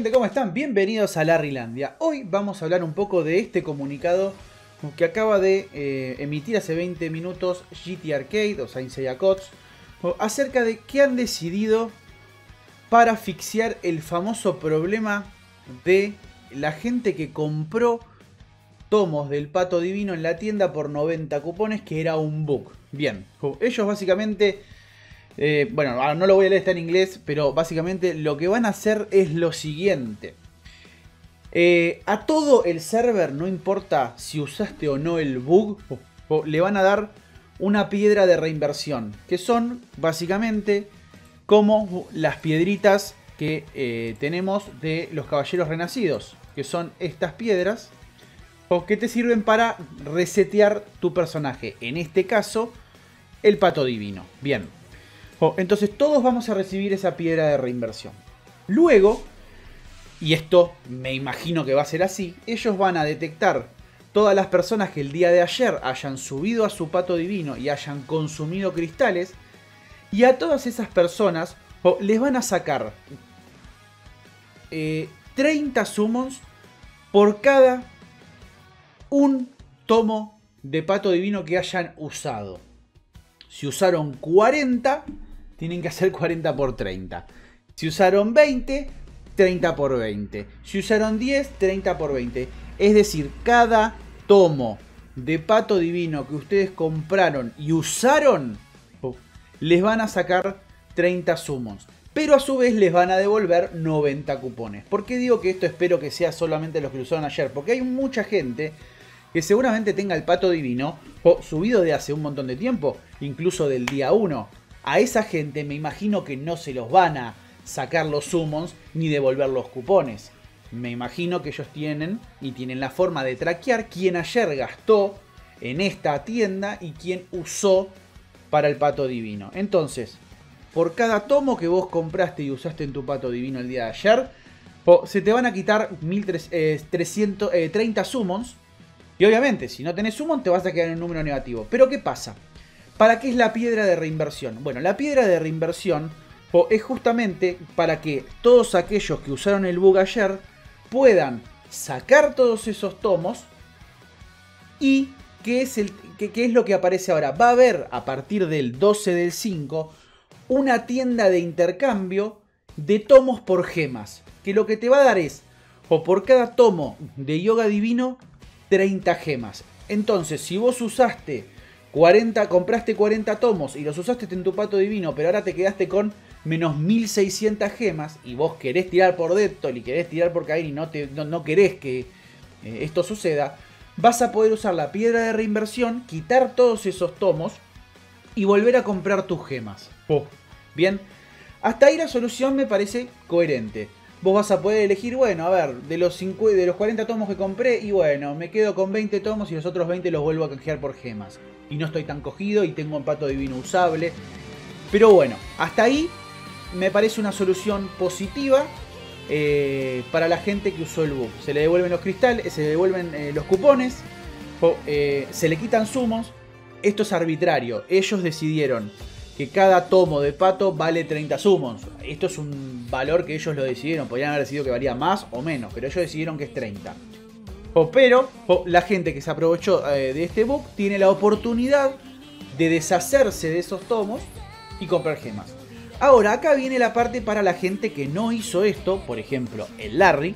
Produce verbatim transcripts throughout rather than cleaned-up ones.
gente? ¿Cómo están? Bienvenidos a Larrylandia. Hoy vamos a hablar un poco de este comunicado que acaba de eh, emitir hace veinte minutos G T Arcade, o Saint Seiya Coats, acerca de qué han decidido para asfixiar el famoso problema de la gente que compró tomos del Pato Divino en la tienda por noventa cupones, que era un bug. Bien, ellos básicamente... Eh, bueno, no lo voy a leer, está en inglés, pero básicamente lo que van a hacer es lo siguiente. Eh, a todo el server, no importa si usaste o no el bug, le van a dar una piedra de reinversión, que son básicamente como las piedritas que eh, tenemos de los caballeros renacidos, que son estas piedras que te sirven para resetear tu personaje, en este caso el Pato Divino. Bien. Oh, entonces todos vamos a recibir esa piedra de reinversión. Luego, y esto me imagino que va a ser así, ellos van a detectar todas las personas que el día de ayer hayan subido a su Pato Divino y hayan consumido cristales. Y a todas esas personas oh, les van a sacar eh, treinta summons por cada un tomo de Pato Divino que hayan usado. Si usaron cuarenta... tienen que hacer cuarenta por treinta. Si usaron veinte, treinta por veinte. Si usaron diez, treinta por veinte. Es decir, cada tomo de Pato Divino que ustedes compraron y usaron, les van a sacar treinta summons. Pero a su vez les van a devolver noventa cupones. ¿Por qué digo que esto espero que sea solamente los que lo usaron ayer? Porque hay mucha gente que seguramente tenga el Pato Divino subido de hace un montón de tiempo, incluso del día uno. A esa gente me imagino que no se los van a sacar los summons ni devolver los cupones. Me imagino que ellos tienen y tienen la forma de traquear quién ayer gastó en esta tienda y quién usó para el Pato Divino. Entonces, por cada tomo que vos compraste y usaste en tu Pato Divino el día de ayer, se te van a quitar mil trescientos treinta summons. Y obviamente, si no tenés summons te vas a quedar en un número negativo. Pero ¿qué pasa? ¿Para qué es la piedra de reinversión? Bueno, la piedra de reinversión oh, es justamente para que todos aquellos que usaron el bug ayer puedan sacar todos esos tomos. ¿Y qué es, el, qué, qué es lo que aparece ahora? Va a haber a partir del doce del cinco una tienda de intercambio de tomos por gemas. Que lo que te va a dar es, o oh, por cada tomo de Yoga Divino, treinta gemas. Entonces, si vos usaste... cuarenta, compraste cuarenta tomos y los usaste en tu Pato Divino, pero ahora te quedaste con menos mil seiscientas gemas y vos querés tirar por Dettol y querés tirar por Kain y no, te, no, no querés que eh, esto suceda, vas a poder usar la piedra de reinversión, quitar todos esos tomos y volver a comprar tus gemas. Oh. Bien, hasta ahí la solución me parece coherente. Vos vas a poder elegir, bueno, a ver, de los, cincuenta, de los cuarenta tomos que compré, y bueno, me quedo con veinte tomos y los otros veinte los vuelvo a canjear por gemas. Y no estoy tan cogido y tengo un Pato Divino usable. Pero bueno, hasta ahí me parece una solución positiva eh, para la gente que usó el bug. Se le devuelven los cristales, se le devuelven eh, los cupones, o, eh, se le quitan sumos. Esto es arbitrario. Ellos decidieron que cada tomo de Pato vale treinta summons. Esto es un valor que ellos lo decidieron. Podrían haber decidido que valía más o menos, pero ellos decidieron que es treinta. Oh, pero oh, la gente que se aprovechó eh, de este bug tiene la oportunidad de deshacerse de esos tomos y comprar gemas. Ahora, acá viene la parte para la gente que no hizo esto. Por ejemplo, el Larry,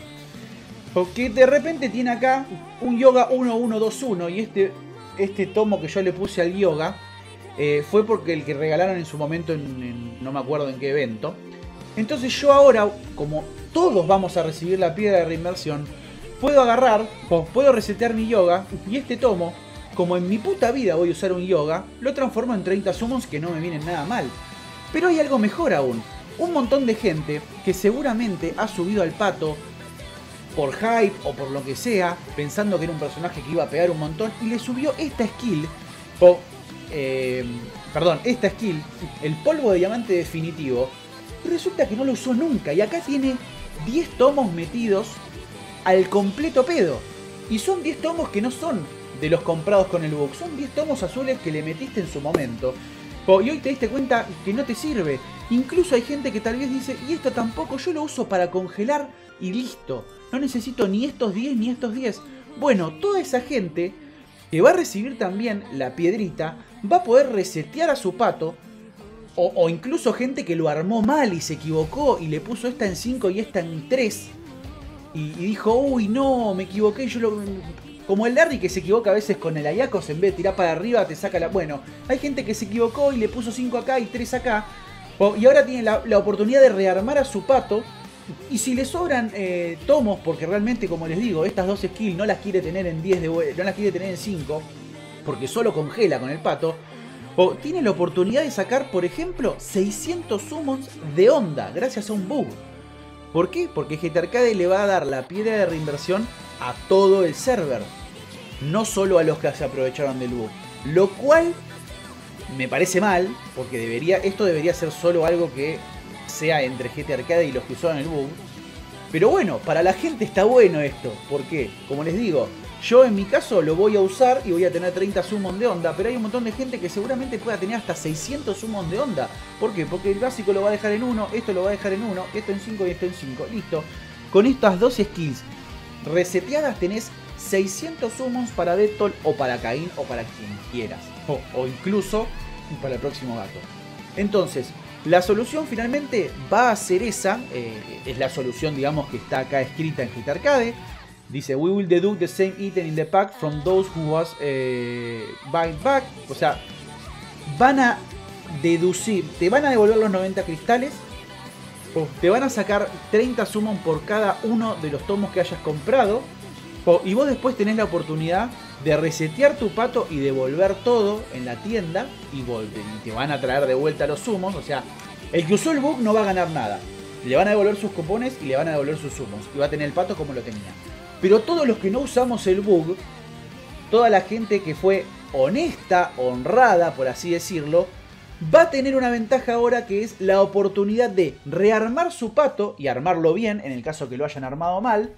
que de repente tiene acá un Yoga uno uno dos uno. Y este, este tomo que yo le puse al Yoga eh, fue porque el que regalaron en su momento en, en, no me acuerdo en qué evento. Entonces yo ahora, como todos vamos a recibir la piedra de reinversión, puedo agarrar, puedo resetear mi Yoga y este tomo, como en mi puta vida voy a usar un Yoga, lo transformo en treinta summons que no me vienen nada mal. Pero hay algo mejor aún. Un montón de gente que seguramente ha subido al Pato por hype o por lo que sea, pensando que era un personaje que iba a pegar un montón, y le subió esta skill, o, eh, perdón, esta skill, el polvo de diamante definitivo, y resulta que no lo usó nunca. Y acá tiene diez tomos metidos al completo pedo. Y son diez tomos que no son de los comprados con el bug. Son diez tomos azules que le metiste en su momento. Y hoy te diste cuenta que no te sirve. Incluso hay gente que tal vez dice, y esto tampoco, yo lo uso para congelar y listo. No necesito ni estos diez ni estos diez. Bueno, toda esa gente que va a recibir también la piedrita va a poder resetear a su pato. O, o incluso gente que lo armó mal y se equivocó y le puso esta en cinco y esta en tres. Y, y dijo, uy no, me equivoqué. Yo lo... Como el Larry que se equivoca a veces con el Ayakos, en vez de tirar para arriba te saca la... Bueno, hay gente que se equivocó y le puso cinco acá y tres acá. Y ahora tiene la, la oportunidad de rearmar a su pato. Y si le sobran eh, tomos, porque realmente, como les digo, estas dos skills no las quiere tener en diez de no las quiere tener en cinco, porque solo congela con el pato, o tiene la oportunidad de sacar, por ejemplo, seiscientos summons de onda, gracias a un bug. ¿Por qué? Porque G T Arcade le va a dar la piedra de reinversión a todo el server, no solo a los que se aprovecharon del bug. Lo cual me parece mal, porque debería, esto debería ser solo algo que sea entre G T Arcade y los que usaron el bug. Pero bueno, para la gente está bueno esto. ¿Por qué? Como les digo, yo en mi caso lo voy a usar y voy a tener treinta summons de onda, pero hay un montón de gente que seguramente pueda tener hasta seiscientos summons de onda. ¿Por qué? Porque el básico lo va a dejar en uno, esto lo va a dejar en uno, esto en cinco y esto en cinco. Listo. Con estas dos skills reseteadas tenés seiscientos summons para Dettol o para Caín o para quien quieras. O, o incluso para el próximo gato. Entonces, la solución finalmente va a ser esa. Eh, es la solución, digamos, que está acá escrita en G T Arcade. Dice, we will deduct the same item in the pack from those who was eh, buy back. O sea, van a deducir, te van a devolver los noventa cristales. O te van a sacar treinta summons por cada uno de los tomos que hayas comprado. O, y vos después tenés la oportunidad de resetear tu pato y devolver todo en la tienda. Y, y te van a traer de vuelta los summons. O sea, el que usó el bug no va a ganar nada. Le van a devolver sus cupones y le van a devolver sus summons. Y va a tener el pato como lo tenía. Pero todos los que no usamos el bug, toda la gente que fue honesta, honrada, por así decirlo, va a tener una ventaja ahora, que es la oportunidad de rearmar su pato y armarlo bien, en el caso que lo hayan armado mal,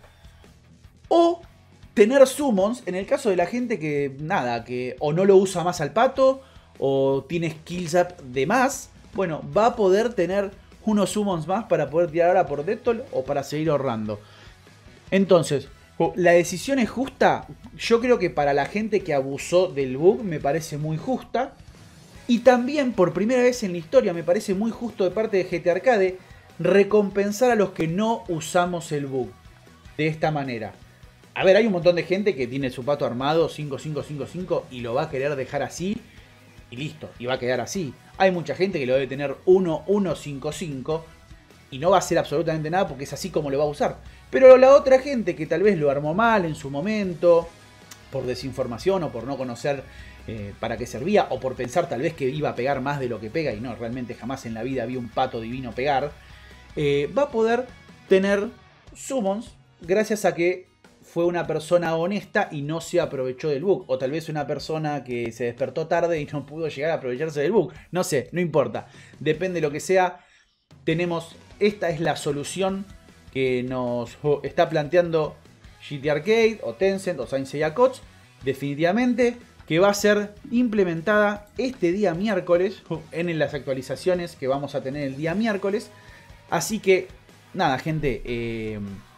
o tener summons, en el caso de la gente que, nada, que o no lo usa más al pato, o tiene skills up de más, bueno, va a poder tener unos summons más para poder tirar ahora por Dettol o para seguir ahorrando. Entonces, la decisión es justa. Yo creo que para la gente que abusó del bug me parece muy justa. Y también por primera vez en la historia me parece muy justo de parte de G T Arcade recompensar a los que no usamos el bug de esta manera. A ver, hay un montón de gente que tiene su pato armado cinco cinco cinco cinco y lo va a querer dejar así y listo, y va a quedar así. Hay mucha gente que lo debe tener uno uno cinco cinco y no va a hacer absolutamente nada porque es así como lo va a usar. Pero la otra gente que tal vez lo armó mal en su momento, por desinformación o por no conocer eh, para qué servía, o por pensar tal vez que iba a pegar más de lo que pega, y no, realmente jamás en la vida vi un pato divino pegar, eh, va a poder tener summons gracias a que fue una persona honesta y no se aprovechó del bug. O tal vez una persona que se despertó tarde y no pudo llegar a aprovecharse del bug. No sé, no importa. Depende de lo que sea. Tenemos, esta es la solución que nos está planteando G T Arcade o Tencent o Saint Seiya Coach, definitivamente, que va a ser implementada este día miércoles en las actualizaciones que vamos a tener el día miércoles. Así que nada, gente, eh,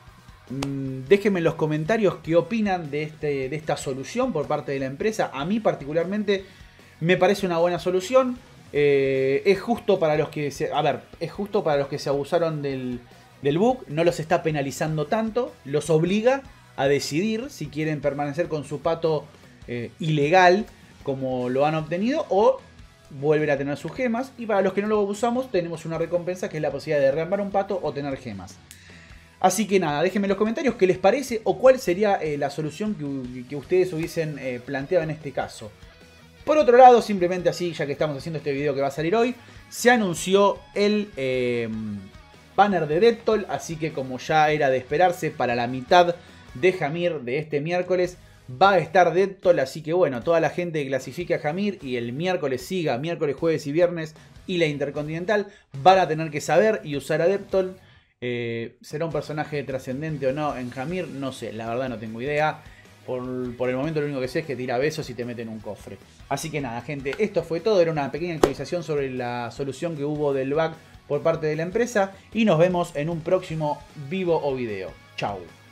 déjenme en los comentarios qué opinan de, este, de esta solución por parte de la empresa. A mí particularmente me parece una buena solución. Eh, es justo para los que se, a ver, es justo para los que se abusaron del del bug, no los está penalizando tanto, los obliga a decidir si quieren permanecer con su pato eh, ilegal como lo han obtenido o vuelven a tener sus gemas. Y para los que no lo usamos tenemos una recompensa que es la posibilidad de rearmar un pato o tener gemas. Así que nada, déjenme en los comentarios qué les parece o cuál sería eh, la solución que, que ustedes hubiesen eh, planteado en este caso. Por otro lado, simplemente así, ya que estamos haciendo este video que va a salir hoy, se anunció el Eh, banner de Dettol, así que como ya era de esperarse, para la mitad de Jamir de este miércoles va a estar Dettol, así que bueno, toda la gente que clasifique a Jamir y el miércoles siga, miércoles, jueves y viernes, y la Intercontinental, van a tener que saber y usar a Dettol. Eh, ¿Será un personaje trascendente o no en Jamir? No sé, la verdad no tengo idea. Por, por el momento lo único que sé es que tira besos y te mete en un cofre. Así que nada, gente, esto fue todo. Era una pequeña actualización sobre la solución que hubo del bug por parte de la empresa y nos vemos en un próximo vivo o video. Chau.